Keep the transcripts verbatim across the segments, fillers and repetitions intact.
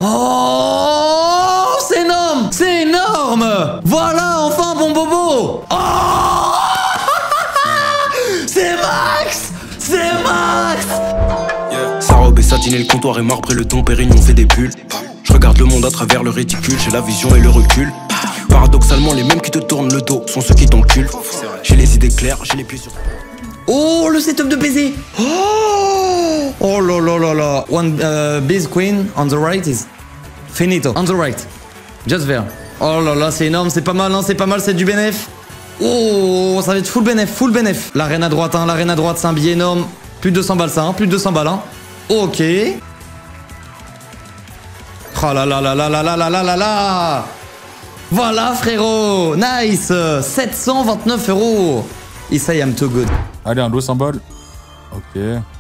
Oh, c'est énorme. C'est énorme. Voilà, enfin, bon bobo. Oh. C'est Max. C'est Max. Yeah. Sa robe et satine et le comptoir est marbré, le Dom Pérignon fait des bulles. Je regarde le monde à travers le réticule, j'ai la vision et le recul. Paradoxalement, les mêmes qui te tournent le dos sont ceux qui t'enculent. J'ai les idées claires, j'ai les pieds sur... Oh, le setup de baiser. Oh, oh là là là là. One uh, base queen on the right is finito. On the right. Just there. Oh là là, c'est énorme, c'est pas mal, hein, c'est pas mal, c'est du bénéf. Oh, ça va être full bénéf, full bénéf. La reine à droite, hein, la reine à droite, c'est un billet énorme. Plus de deux cents balles, ça, hein, plus de deux cents balles, hein. Ok. Oh là là là là là là là là là là. Voilà, frérot. Nice. sept cent vingt-neuf euros. Et ça, I'm too good. Allez, un lot symbole. Ok.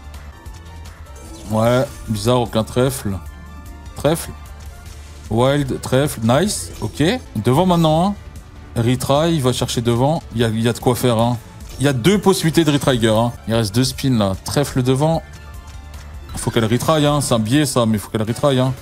Ouais, bizarre, aucun trèfle. Trèfle. Wild, trèfle, nice. Ok. Devant maintenant, hein. Retry, il va chercher devant. Il y a, il y a de quoi faire, hein. Il y a deux possibilités de retry, hein. Il reste deux spins, là. Trèfle devant. Il faut qu'elle retry, hein. C'est un biais, ça, mais il faut qu'elle retry, hein.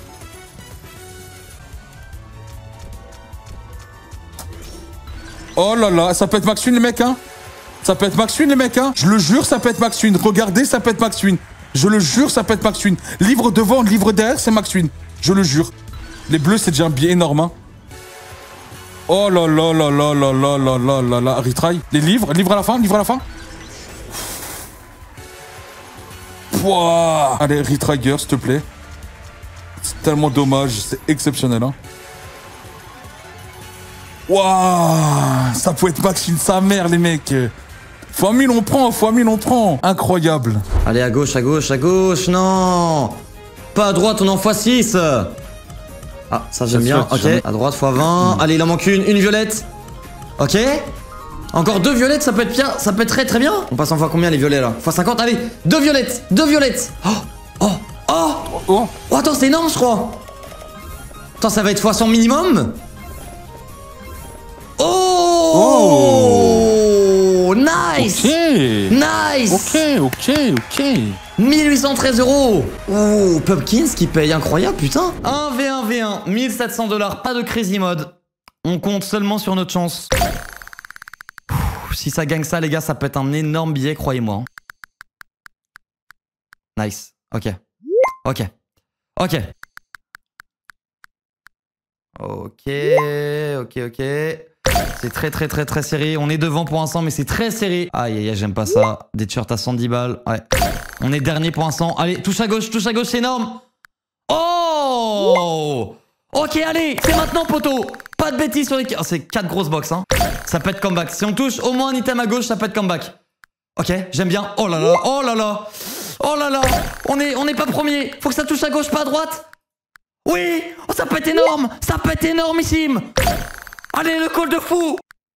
Oh là là, ça peut être Max Win, les mecs, hein. Ça peut être Max Win, les mecs, hein. Je le jure, ça peut être Max Win. Regardez, ça peut être Max Win. Je le jure, ça peut être Max Win. Livre devant, livre derrière, c'est Max Win. Je le jure. Les bleus, c'est déjà un biais énorme, hein. Oh là là là là là là là là là là. Retry. Les livres, livre à la fin, livre à la fin. Pouah. Allez, retry, girl, s'il te plaît. C'est tellement dommage, c'est exceptionnel, hein. Waouh, ça peut être Max Win, sa mère, les mecs. Fois mille, on prend, fois mille, on prend. Incroyable. Allez, à gauche, à gauche, à gauche, non. Pas à droite, on en fois six. Ah, ça j'aime bien, ok. Jamais. À droite, fois vingt. Allez, il en manque une, une violette. Ok. Encore deux violettes, ça peut être bien, ça peut être très très bien. On passe en fois combien les violets là? Fois cinquante, allez, deux violettes, deux violettes. Oh, oh, oh. Oh, oh attends, c'est énorme, je crois. Attends, ça va être fois cent minimum. Oh, oh, nice. Ok. Nice. Ok, ok, ok. mille huit cent treize euros. Oh, Pumpkins qui paye incroyable, putain. un v un v un, mille sept cents dollars, pas de crazy mode. On compte seulement sur notre chance. Ouh, si ça gagne ça, les gars, ça peut être un énorme billet, croyez-moi. Nice. Ok. Ok. Ok. Ok, ok, ok. C'est très très très très serré. On est devant pour l'instant, mais c'est très serré. Aïe aïe aïe, j'aime pas ça. Des t-shirts à cent dix balles. Ouais. On est dernier pour l'instant. Allez, touche à gauche, touche à gauche, c'est énorme. Oh! Ok, allez, c'est maintenant, poteau. Pas de bêtises sur les... Oh, c'est quatre grosses box, hein. Ça peut être comeback. Si on touche au moins un item à gauche, ça peut être comeback. Ok, j'aime bien. Oh là là, oh là là. Oh là là. On est, on est pas premier. Faut que ça touche à gauche, pas à droite. Oui! Oh, ça peut être énorme! Ça peut être énormissime! Allez, le call de fou!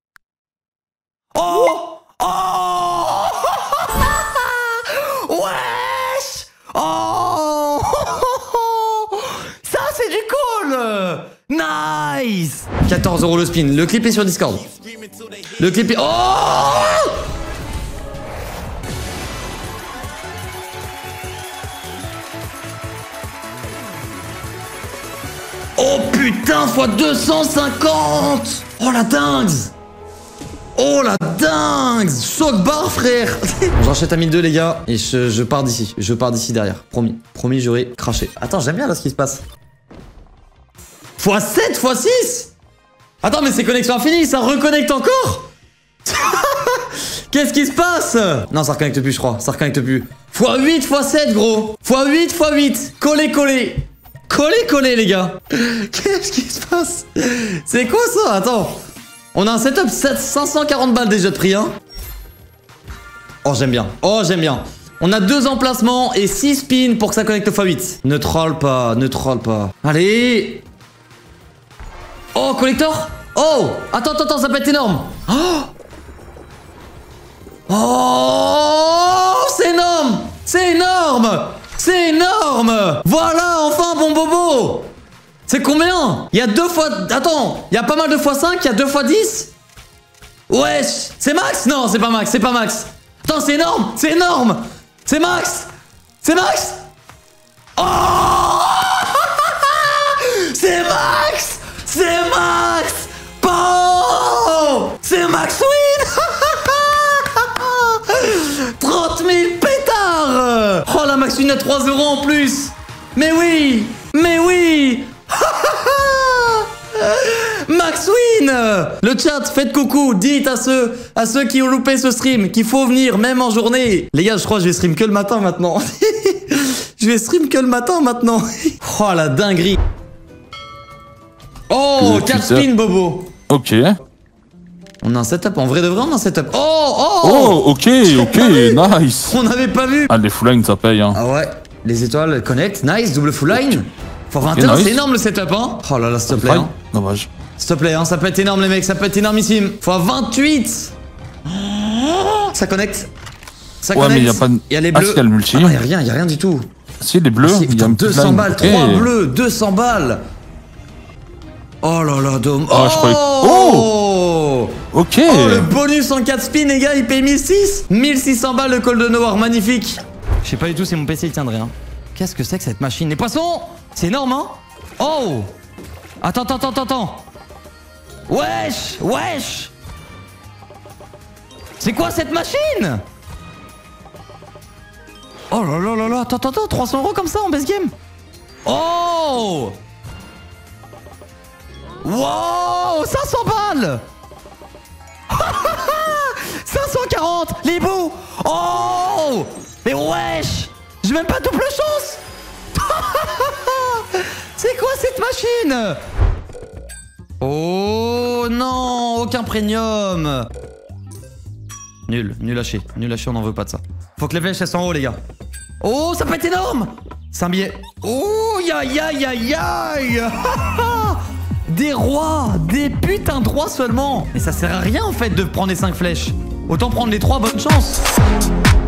Oh! Oh! Wesh! Oh! Ça, c'est du call! Nice! quatorze euros le spin. Le clip est sur Discord. Le clip est... Oh! Oh putain, fois deux cent cinquante. Oh la dingue. Oh la dingue. Choc barre, frère. J'enchaîne à mille deux, les gars. Et je, je pars d'ici. Je pars d'ici derrière. Promis. Promis, j'aurai craché. Attends, j'aime bien là ce qui se passe. fois sept, fois six. Attends, mais c'est connexion infinie. Ça reconnecte encore. Qu'est-ce qui se passe? Non, ça reconnecte plus, je crois. Ça reconnecte plus. fois huit, fois sept, gros. fois huit, fois huit. Collé, collé. Collé, collé, les gars. Qu'est-ce qui se passe? C'est quoi ça? Attends. On a un setup cinq cent quarante balles déjà de prix, hein. Oh, j'aime bien. Oh, j'aime bien. On a deux emplacements et six spins pour que ça connecte fois huit. Ne troll pas, ne troll pas. Allez. Oh, collector. Oh, attends, attends, attends, ça peut être énorme. Oh, oh, c'est énorme. C'est énorme. C'est énorme. Voilà, enfin, bon bobo. C'est combien? Il y a deux fois... Attends, il y a pas mal de fois cinq, il y a deux fois dix. Wesh. C'est max? Non, c'est pas max, c'est pas max. Attends, c'est énorme. C'est énorme. C'est max. C'est max. Oh. C'est Max. C'est Max. Oh, c'est Max Win. trente mille pétards. Oh la Max Win à trois euros en plus. Mais oui. Mais oui. Max Win. Le chat, faites coucou. Dites à ceux, à ceux qui ont loupé ce stream qu'il faut venir même en journée. Les gars, je crois que je vais stream que le matin maintenant. Je vais stream que le matin maintenant. Oh la dinguerie. Oh, quatre spins, Bobo. Ok. On a un setup, en vrai de vrai, on a un setup. Oh, oh. Oh, ok, ok, nice. On n'avait pas vu. Ah, les full line, ça paye, hein. Ah ouais, les étoiles connect, nice, double full line. Faut vingt et un, okay, nice. C'est énorme le setup, hein. Oh là là, s'il te plaît. Hein. Dommage. S'il te plaît, hein, ça peut être énorme, les mecs, ça peut être énormissime. Faut à vingt-huit. Ça connecte. Ça ouais, connecte. mais il y a pas de... Il y a les Ah, bleus. si, y a le multi. Ah, y a rien, y a rien du tout. Si, les bleus. Ah, si, putain, y a deux cents balles, trois hey. bleus, deux cents balles. Oh là là, dôme. Oh, oh, je croyais... oh ok. Oh, le bonus en quatre spins, les gars, il paye mille six. mille six cents balles le Golden Hour, magnifique. Je sais pas du tout si mon P C il tiendrait. Hein. Qu'est-ce que c'est que cette machine? Les poissons. C'est énorme, hein. Oh. Attends, attends, attends, attends. Wesh, wesh. C'est quoi cette machine? Oh là là là là, attends, attends, attends, trois cents euros comme ça en base game. Oh. Wow, cinq cents balles. cinq cent quarante, les bouts. Oh. Mais wesh. J'ai même pas double chance. C'est quoi cette machine? Oh non, aucun premium. Nul, nul lâché, nul lâché, on n'en veut pas de ça. Faut que les flèches elles sont en haut, les gars. Oh, ça peut être énorme. C'est un billet. Oh, aïe aïe aïe aïe. Des rois, des putains de rois seulement. Mais ça sert à rien en fait de prendre les cinq flèches. Autant prendre les trois, bonne chance.